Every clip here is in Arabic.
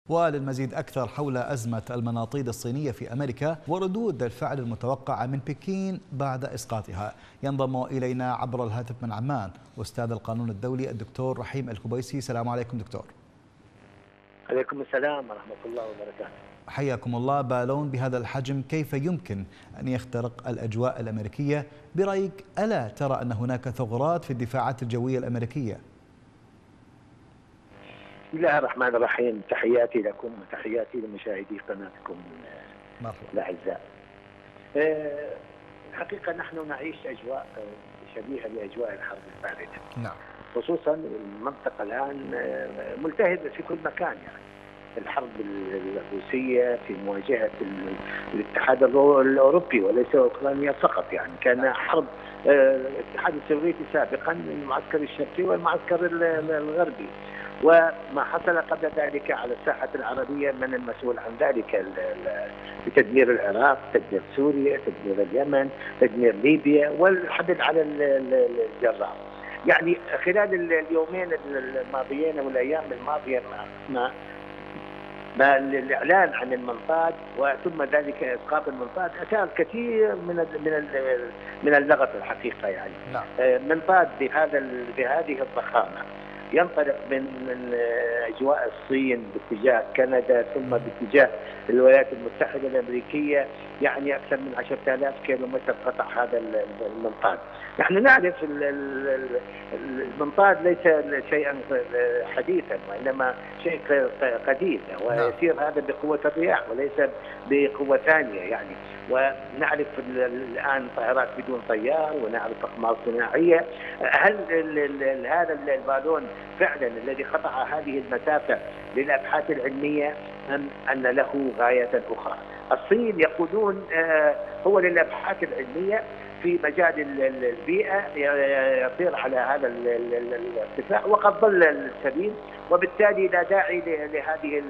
وللمزيد أكثر حول أزمة المناطيد الصينية في أمريكا وردود الفعل المتوقعة من بكين بعد إسقاطها، ينضم إلينا عبر الهاتف من عمان أستاذ القانون الدولي الدكتور رحيم الكبيسي. السلام عليكم دكتور. عليكم السلام ورحمة الله وبركاته. حياكم الله. بالون بهذا الحجم كيف يمكن أن يخترق الأجواء الأمريكية برأيك؟ ألا ترى أن هناك ثغرات في الدفاعات الجوية الأمريكية؟ بسم الله الرحمن الرحيم، تحياتي لكم وتحياتي لمشاهدي قناتكم الأعزاء. الحقيقة نحن نعيش أجواء شبيهة لأجواء الحرب الباردة. نعم. خصوصا المنطقة الآن ملتهبة في كل مكان، يعني الحرب الروسية في مواجهة الاتحاد الأوروبي وليس أوكرانيا فقط، يعني كان حرب الاتحاد السوفيتي سابقا المعسكر الشرقي والمعسكر الغربي، وما حصل قبل ذلك على الساحة العربية من المسؤول عن ذلك بتدمير العراق، تدمير سوريا، تدمير اليمن، تدمير ليبيا والحدث على الجزائر. يعني خلال اليومين الماضيين والايام الماضيه ما الاعلان عن المنطاد وثم ذلك اسقاط المنطاد اثار كثير من اللغط الحقيقه، يعني نعم. منطاد بهذه الضخامه ينطلق من اجواء الصين باتجاه كندا ثم باتجاه الولايات المتحده الامريكيه، يعني اكثر من 10,000 كيلومتر قطع هذا المنطاد. نحن نعرف المنطاد ليس شيئا حديثا وانما شيء قديم، ويسير هذا بقوه الرياح وليس بقوه ثانيه، يعني ونعرف الان طائرات بدون طيار ونعرف اقمار صناعيه. هل هذا البالون فعلا الذي قطع هذه المسافه للابحاث العلميه ام ان له غايه اخرى؟ الصين يقولون هو للابحاث العلميه في مجال البيئة، يطير على هذا الارتفاع وقد ضل السبيل، وبالتالي لا داعي لهذه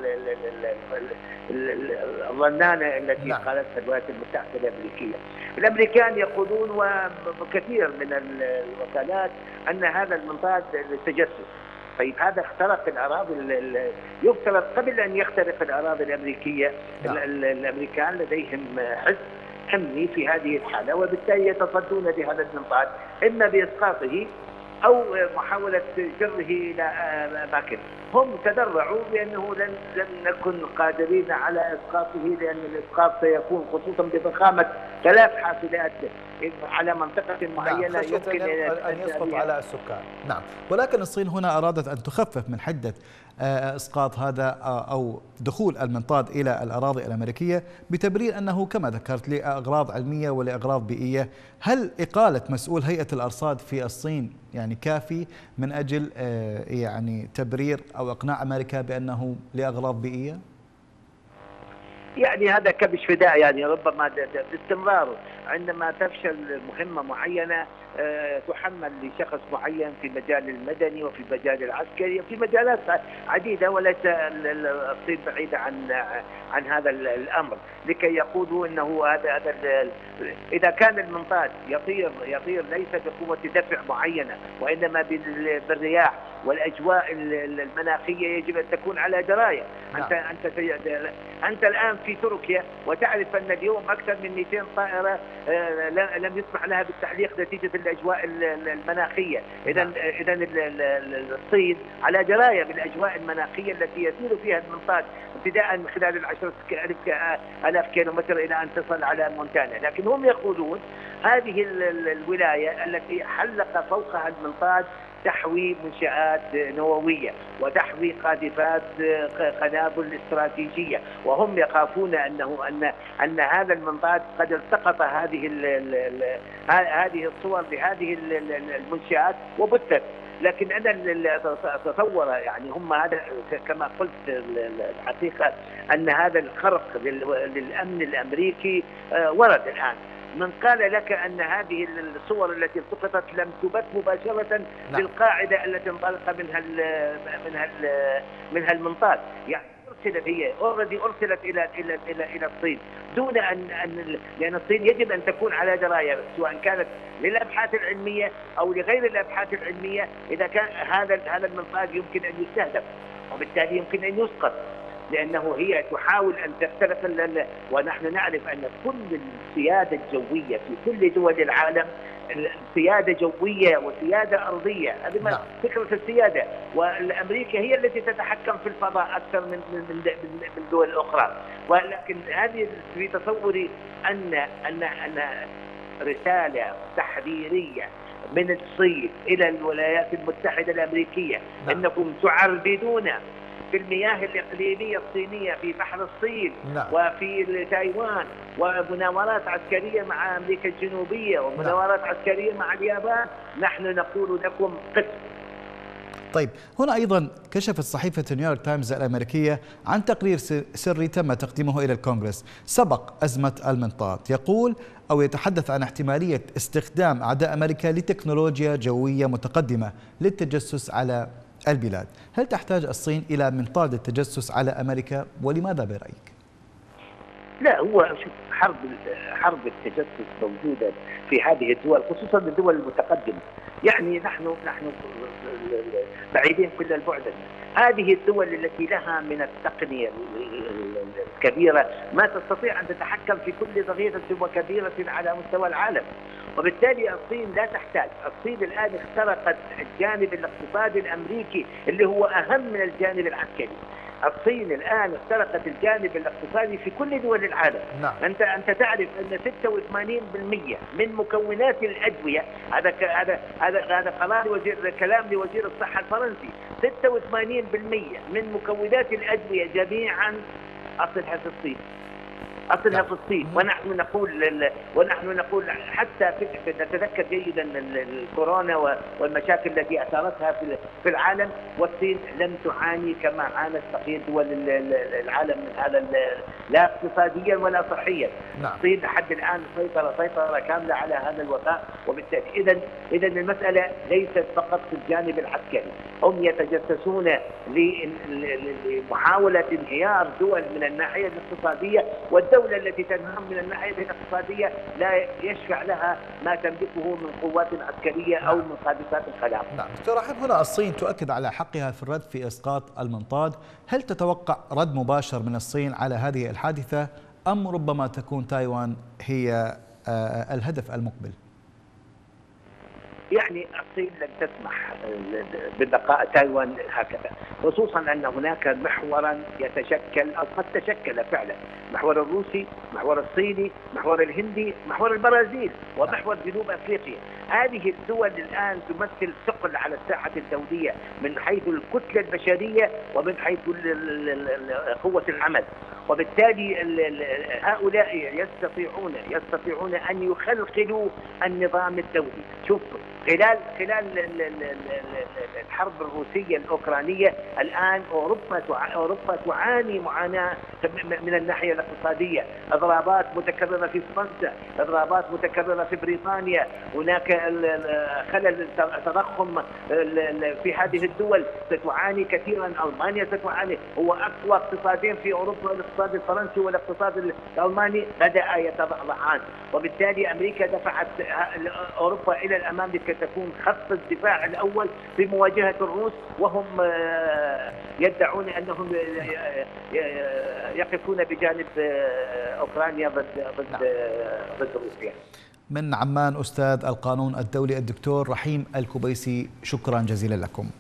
الظنانة التي قالتها الولايات المتحدة الأمريكية. الأمريكان يقولون وكثير من الوكالات أن هذا المنطاد تجسس. طيب هذا اخترق الأراضي، يفترض قبل أن يخترق الأراضي الأمريكية الأمريكان لديهم حس أمني في هذه الحالة، وبالتالي يتصدون لهذا المنطاد إما بإسقاطه أو محاولة جره إلى أماكن. هم تذرعوا بأنه لن نكن قادرين على إسقاطه، لأن الإسقاط سيكون خصوصا بضخامة 3 حافلات على منطقة معينة يمكن أن يسقط على السكان. نعم، ولكن الصين هنا أرادت أن تخفف من حدة إسقاط هذا أو دخول المنطاد إلى الأراضي الأمريكية بتبرير أنه كما ذكرت لأغراض علمية ولأغراض بيئية. هل إقالة مسؤول هيئة الأرصاد في الصين يعني كافي من أجل يعني تبرير أو إقناع أمريكا بأنه لأغراض بيئية؟ يعني هذا كبش فداء، يعني ربما باستمرار عندما تفشل مهمة معينة تحمل لشخص معين في المجال المدني وفي المجال العسكري وفي مجالات عديدة، وليس الصين بعيدة عن هذا الأمر، لكي يقولوا أنه هذا إذا كان المنطاد يطير ليس بقوة دفع معينة وإنما بالرياح والأجواء المناخية، يجب أن تكون على دراية. أنت الآن في تركيا وتعرف أن اليوم أكثر من 200 طائرة لم يسمح لها بالتحليق نتيجة الأجواء المناخية. إذا الصين على دراية بالأجواء المناخية التي يسير فيها المنطاد ابتداء من خلال 10,000 كيلومتر إلى أن تصل على مونتانا. لكن هم يقولون هذه الولاية التي حلق فوقها المنطاد تحوي منشآت نووية وتحوي قاذفات قنابل استراتيجية، وهم يخافون أن هذا المنطاد قد التقط هذه الصور بهذه المنشآت وبثت. لكن أنا أتصور يعني هم هذا كما قلت الحقيقة أن هذا الخرق للأمن الأمريكي ورد الآن. من قال لك أن هذه الصور التي التقطت لم تبث مباشرة للقاعدة التي انطلق منها المنطاد؟ يعني أرسلت إلى الصين دون لأن الصين يجب أن تكون على دراية سواء كانت للأبحاث العلمية أو لغير الأبحاث العلمية. إذا كان هذا المنطاد يمكن أن يستهدف وبالتالي يمكن أن يسقط، لأنه هي تحاول أن تخترق ونحن نعرف أن كل السيادة الجوية في كل دول العالم سيادة جوية وسيادة أرضية. هذه فكرة السيادة، والأمريكا هي التي تتحكم في الفضاء أكثر من دول أخرى. ولكن هذه في تصوري أن رسالة تحذيرية من الصين إلى الولايات المتحدة الأمريكية أنكم تعربدون في المياه الإقليمية الصينية في بحر الصين وفي تايوان، ومناورات عسكرية مع أمريكا الجنوبية ومناورات عسكرية مع اليابان. نحن نقول لكم قسم. طيب، هنا أيضا كشفت صحيفة نيويورك تايمز الأمريكية عن تقرير سري تم تقديمه إلى الكونغرس سبق أزمة المنطاد، يقول أو يتحدث عن احتمالية استخدام أعداء أمريكا لتكنولوجيا جوية متقدمة للتجسس على البلاد. هل تحتاج الصين إلى منطاد التجسس على أمريكا، ولماذا برأيك؟ لا، هو حرب التجسس موجودة في هذه الدول، خصوصا الدول المتقدمة. يعني نحن بعيدين كل البعد. هذه الدول التي لها من التقنية الكبيرة ما تستطيع أن تتحكم في كل صغيرة وكبيرة على مستوى العالم، وبالتالي الصين لا تحتاج. الصين الآن اخترقت الجانب الاقتصادي الأمريكي اللي هو أهم من الجانب العسكري. الصين الآن اخترقت الجانب الاقتصادي في كل دول العالم. أنت تعرف أن 86% من مكونات الأدوية، هذا كلام لوزير الصحة الفرنسي، 86% من مكونات الأدوية جميعا أصلها في الصين. أصلها في الصين. ونحن نقول حتى نتذكر جيدا الكورونا والمشاكل التي أثارتها في العالم، والصين لم تعاني كما عانت بقية دول العالم من هذا، لا اقتصاديا ولا صحيا. الصين لحد الآن سيطرة كاملة على هذا الوباء. وبالتالي إذا المسألة ليست فقط في الجانب العسكري، هم يتجسسون لمحاولة انهيار دول من الناحية الاقتصادية، والدولة التي تنهض من الناحية الاقتصادية لا يشفع لها ما تملكه من قوات عسكرية أو من قاذفات الخلاء. دكتور رحيم، هنا الصين تؤكد على حقها في الرد في إسقاط المنطاد. هل تتوقع رد مباشر من الصين على هذه الحادثة، أم ربما تكون تايوان هي الهدف المقبل؟ يعني الصين لن تسمح ببقاء تايوان هكذا، خصوصا أن هناك محورا يتشكل أو قد تشكل فعلا، محور الروسي، محور الصيني، محور الهندي، محور البرازيل، ومحور جنوب أفريقيا. هذه الدول الآن تمثل ثقل على الساحة الدولية من حيث الكتلة البشرية ومن حيث قوة العمل، وبالتالي هؤلاء يستطيعون أن يخلخلوا النظام الدولي. شوف، خلال الحرب الروسية الأوكرانية الآن أوروبا تعاني معاناة من الناحية الاقتصادية، إضرابات متكررة في فرنسا، إضرابات متكررة في بريطانيا، هناك خلل تضخم في هذه الدول ستعاني كثيرا. ألمانيا ستعاني، هو أقوى اقتصادين في أوروبا، الاقتصاد الفرنسي والاقتصاد الألماني بدأ يتضعضعان، وبالتالي أمريكا دفعت أوروبا إلى الأمام لكي تكون خط الدفاع الأول في مواجهة الروس، وهم يدعون أنهم يقفون بجانب أوكرانيا ضد روسيا. من عمان أستاذ القانون الدولي الدكتور رحيم الكبيسي، شكرا جزيلا لكم.